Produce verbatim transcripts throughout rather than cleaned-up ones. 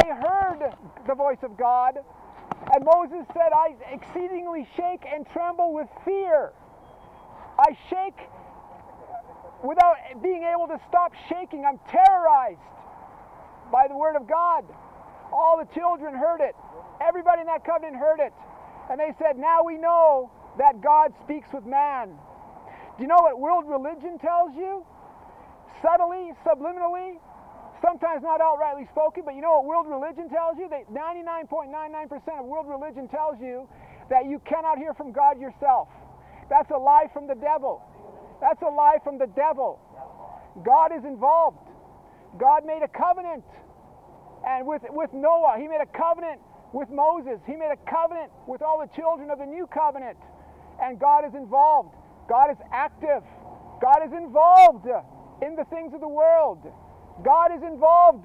heard the voice of God. And Moses said, I exceedingly shake and tremble with fear. I shake without being able to stop shaking. I'm terrorized by the word of God. All the children heard it. Everybody in that covenant heard it. And they said, now we know that God speaks with man. Do you know what world religion tells you? Subtly, subliminally, sometimes not outrightly spoken, but you know what world religion tells you? That ninety-nine point nine nine percent of world religion tells you that you cannot hear from God yourself. That's a lie from the devil. That's a lie from the devil. God is involved. God made a covenant and with, with Noah. He made a covenant with Moses. He made a covenant with all the children of the new covenant. And God is involved. God is active. God is involved in the things of the world. God is involved.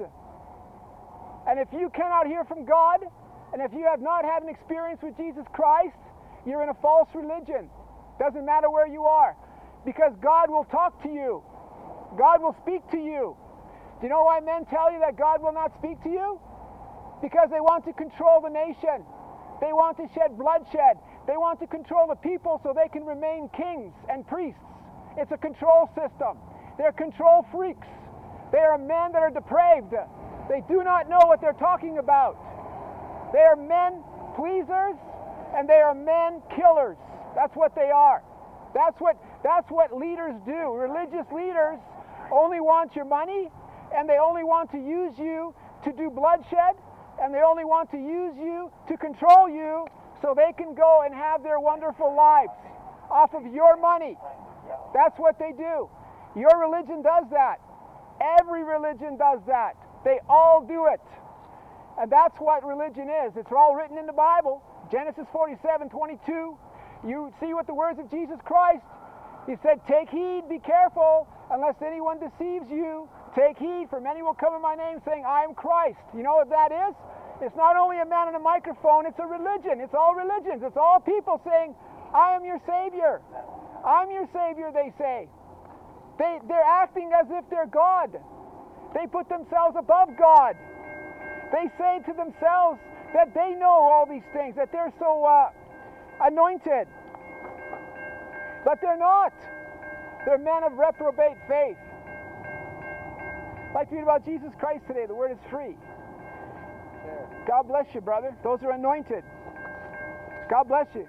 And if you cannot hear from God, and if you have not had an experience with Jesus Christ, you're in a false religion. Doesn't matter where you are. Because God will talk to you. God will speak to you. Do you know why men tell you that God will not speak to you? Because they want to control the nation. They want to shed bloodshed. They want to control the people so they can remain kings and priests. It's a control system. They're control freaks. They are men that are depraved. They do not know what they're talking about. They are men pleasers and they are men killers. That's what they are. That's what, that's what leaders do. Religious leaders only want your money, and they only want to use you to do bloodshed, and they only want to use you to control you so they can go and have their wonderful lives off of your money. That's what they do. Your religion does that. Every religion does that. They all do it. And that's what religion is. It's all written in the Bible. Genesis forty-seven twenty-two. You see what the words of Jesus Christ. He said, take heed, be careful, unless anyone deceives you. Take heed, for many will come in my name saying, I am Christ. You know what that is? It's not only a man and a microphone, it's a religion. It's all religions. It's all people saying, I am your Savior. I'm your Savior, they say. They, they're acting as if they're God. They put themselves above God. They say to themselves that they know all these things, that they're so uh, anointed. But they're not. They're men of reprobate faith. I'd like to read about Jesus Christ today. The word is free. God bless you, brother. Those are anointed. God bless you.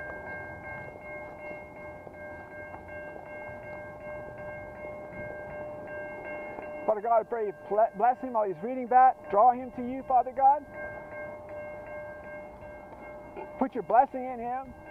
Father God, I pray you bless him while he's reading that. Draw him to you, Father God. Put your blessing in him.